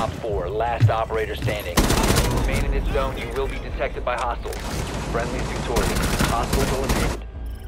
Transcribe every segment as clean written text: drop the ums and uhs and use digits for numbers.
Op 4, last operator standing. Remain in this zone, you will be detected by hostiles. Friendly's victorious. Hostiles eliminated.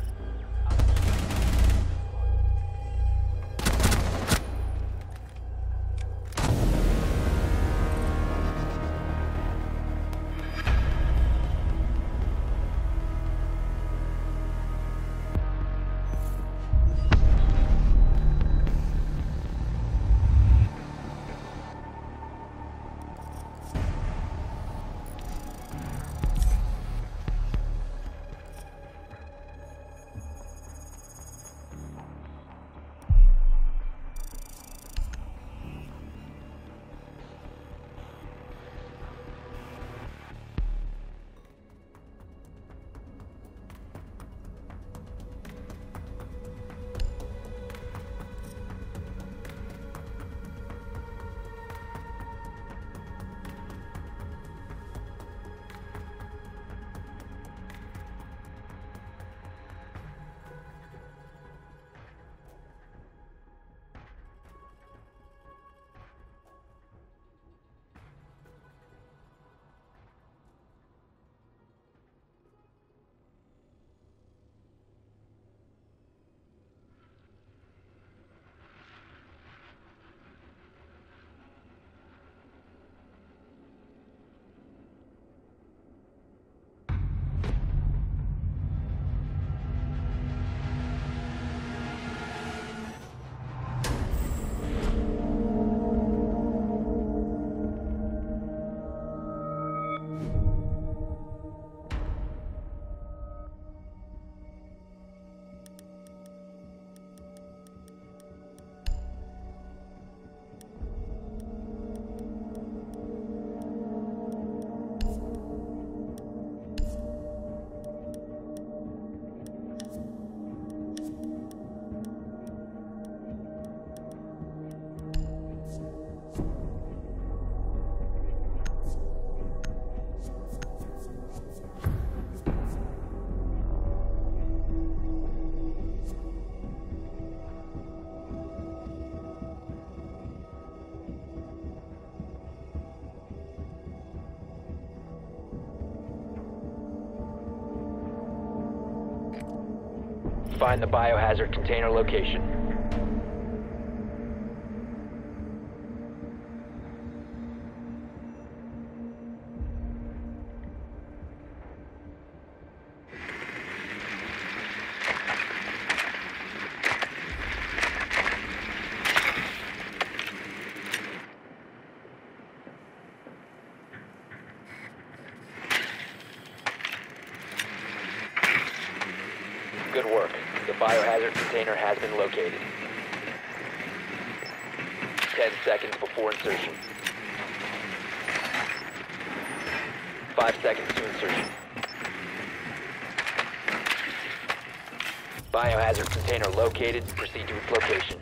Find the biohazard container location. Good work. The biohazard container has been located. 10 seconds before insertion. 5 seconds to insertion. Biohazard container located. Proceed to its location.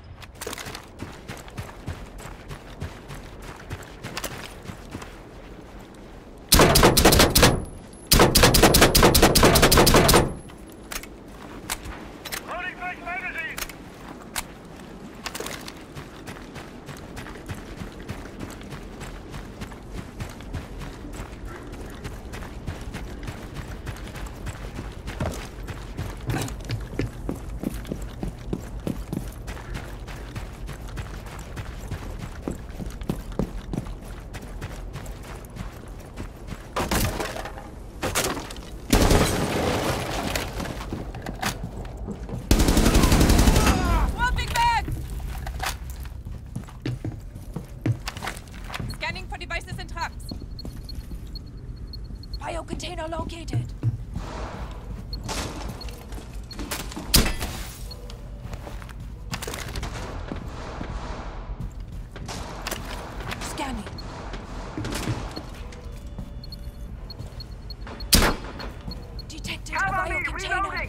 Container located. Scanning. Detected a bio container. Reloading.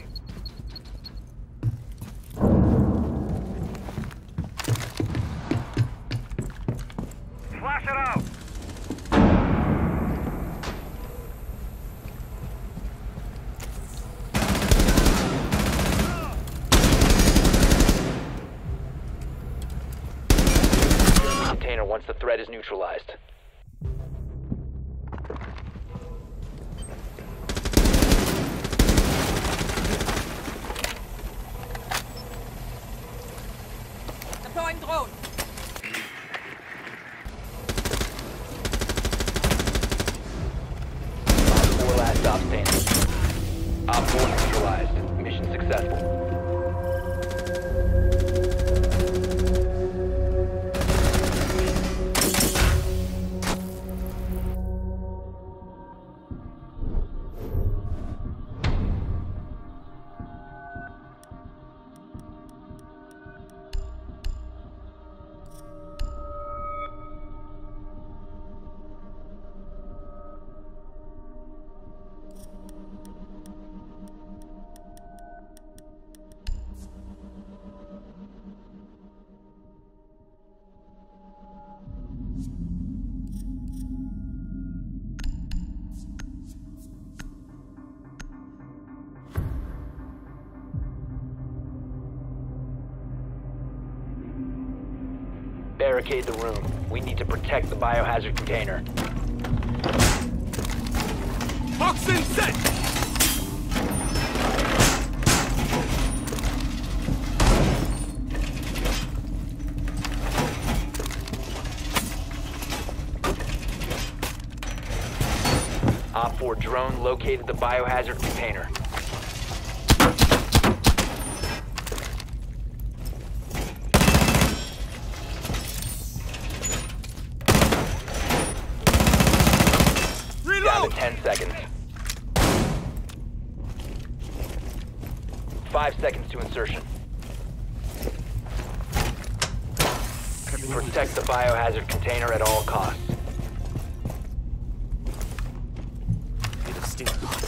Flash it out. once the threat is neutralized. Deploying drone. Op 4 last stop standing. Op 4 neutralized. Mission successful. Barricade the room. We need to protect the biohazard container. Toxin set! Op 4 drone located the biohazard container. Down to 10 seconds. 5 seconds to insertion. Protect the biohazard container at all costs. It'll stink hot.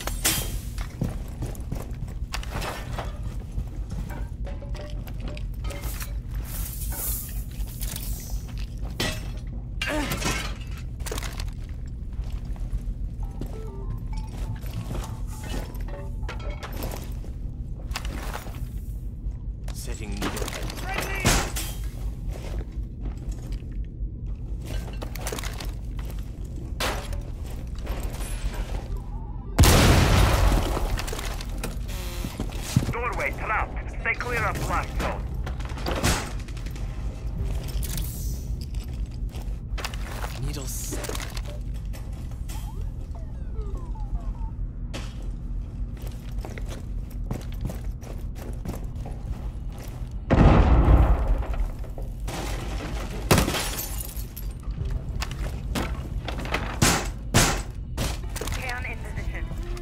Setting needle head. Doorway trapped. Stay clear of blast zone. Needles set. Can in position.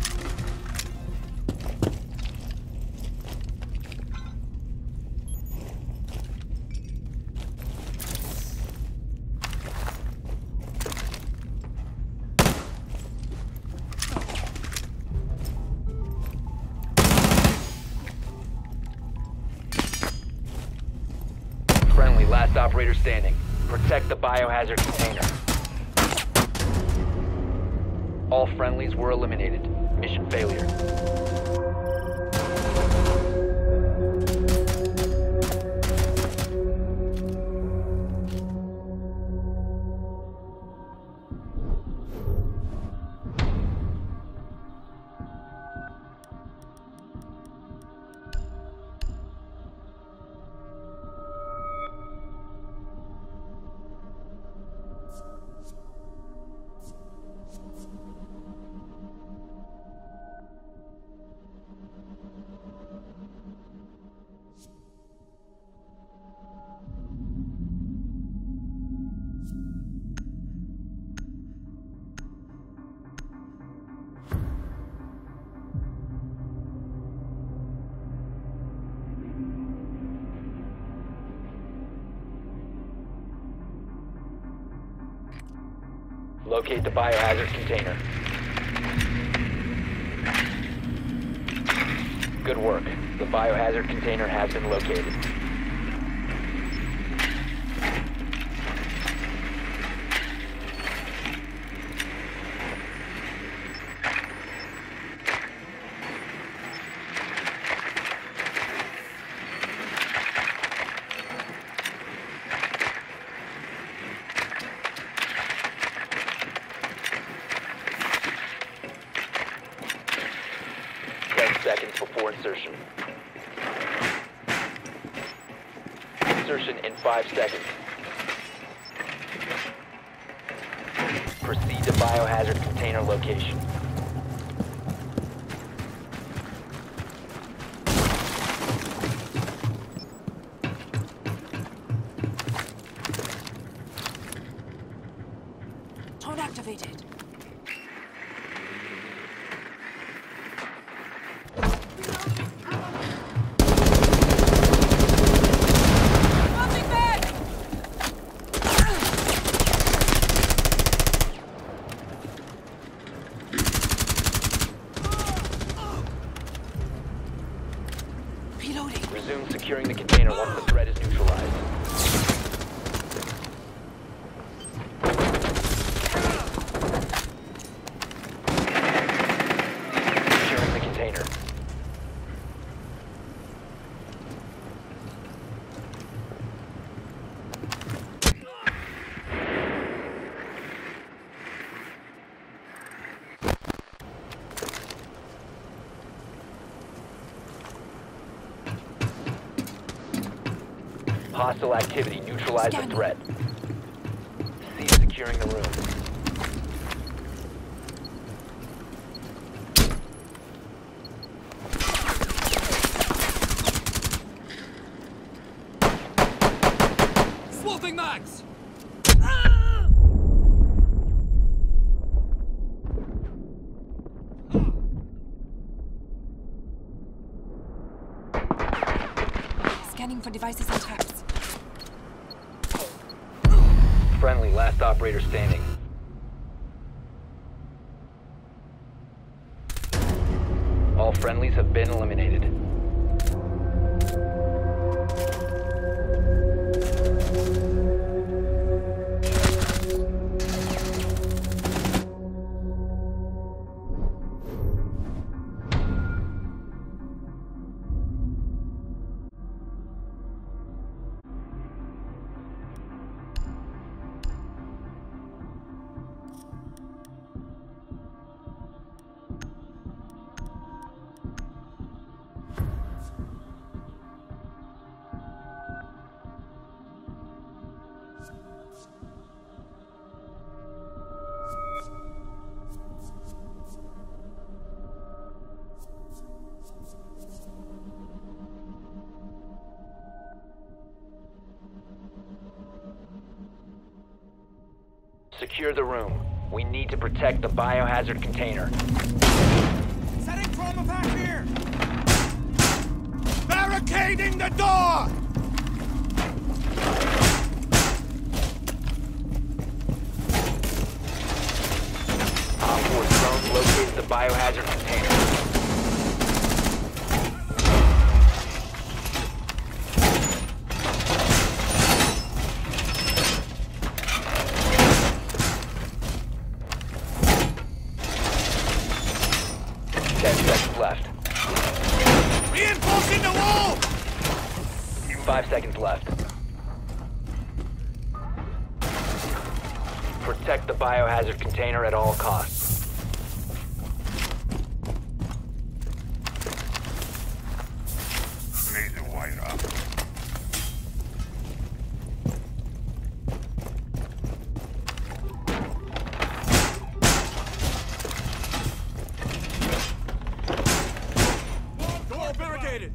Friendly, last operator standing. Protect the biohazard container. All friendlies were eliminated. Mission failure. Locate the biohazard container. Good work. The biohazard container has been located. before insertion. Insertion in 5 seconds. Proceed to biohazard container location. Drone activated. Dropping back! Reloading. Resume securing the container once the threat is neutralized. Securing the container. Hostile activity. Neutralize the Scanning. threat. Cease securing the room. Swapping mags! Scanning for devices and traps. Friendly, last operator standing. All friendlies have been eliminated. Secure the room. We need to protect the biohazard container. Setting trauma pack here! Barricading the door! Op 4 drone located the biohazard container. Left. Reinforcing the wall! 5 seconds left. Protect the biohazard container at all costs. Laser wire up. Door barricaded!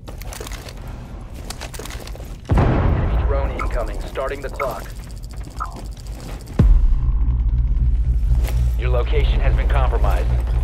Enemy drone incoming. Starting the clock. Your location has been compromised.